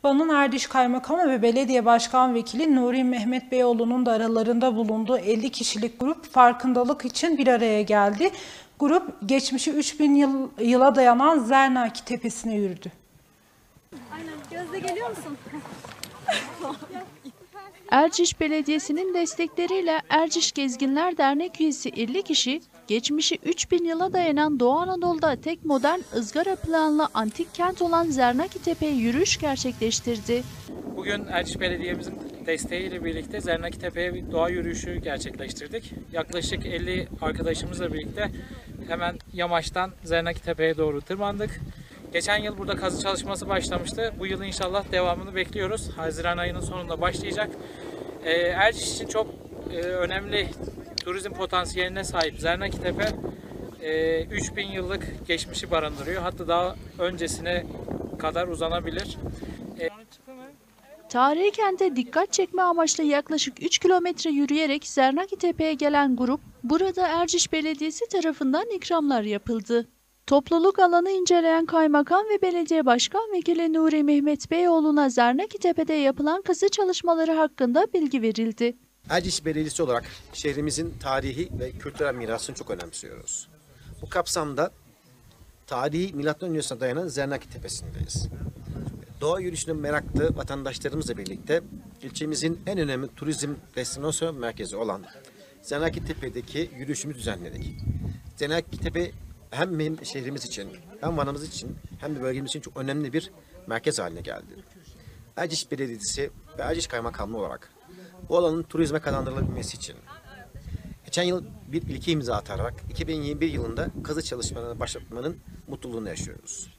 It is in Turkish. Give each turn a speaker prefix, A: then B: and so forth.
A: Van'ın Erdiş Kaymakamı ve Belediye Başkan Vekili Nuri Mehmet Beyoğlu'nun da aralarında bulunduğu 50 kişilik grup farkındalık için bir araya geldi. Grup geçmişi 3000 yıla dayanan Zernaki Tepesi'ne yürüdü.
B: Aynen. Gözde geliyor musun?
C: Erciş Belediyesi'nin destekleriyle Erciş Gezginler Dernek üyesi 50 kişi, geçmişi 3000 yıla dayanan Doğu Anadolu'da tek modern ızgara planlı antik kent olan Zernaki Tepe'ye yürüyüş gerçekleştirdi.
D: Bugün Erciş Belediye'mizin desteğiyle birlikte Zernaki Tepe'ye bir doğa yürüyüşü gerçekleştirdik. Yaklaşık 50 arkadaşımızla birlikte hemen yamaçtan Zernaki Tepe'ye doğru tırmandık. Geçen yıl burada kazı çalışması başlamıştı. Bu yıl inşallah devamını bekliyoruz. Haziran ayının sonunda başlayacak. Erciş için çok önemli turizm potansiyeline sahip Zernaki Tepe 3000 yıllık geçmişi barındırıyor. Hatta daha öncesine kadar uzanabilir.
C: Tarihi kente dikkat çekme amaçlı yaklaşık 3 kilometre yürüyerek Zernaki Tepe'ye gelen grup, burada Erciş Belediyesi tarafından ikramlar yapıldı. Topluluk alanı inceleyen Kaymakam ve Belediye Başkan Vekili Nuri Mehmet Beyoğlu'na Zernaki Tepe'de yapılan kazı çalışmaları hakkında bilgi verildi.
E: Erciş Belediyesi olarak şehrimizin tarihi ve kültürel mirasını çok önemsiyoruz. Bu kapsamda tarihi milattan öncesine dayanan Zernaki Tepesi'ndeyiz. Doğa yürüyüşüne meraklı vatandaşlarımızla birlikte ilçemizin en önemli turizm destinasyon merkezi olan Zernaki Tepe'deki yürüyüşümüzü düzenledik. Zernaki Tepe hem benim şehrimiz için, hem Van'ımız için, hem de bölgemiz için çok önemli bir merkez haline geldi. Erciş Belediyesi ve Erciş Kaymakamlığı olarak bu alanın turizme kazandırılabilmesi için geçen yıl bir ilke imza atarak 2021 yılında kazı çalışmalarına başlatmanın mutluluğunu yaşıyoruz.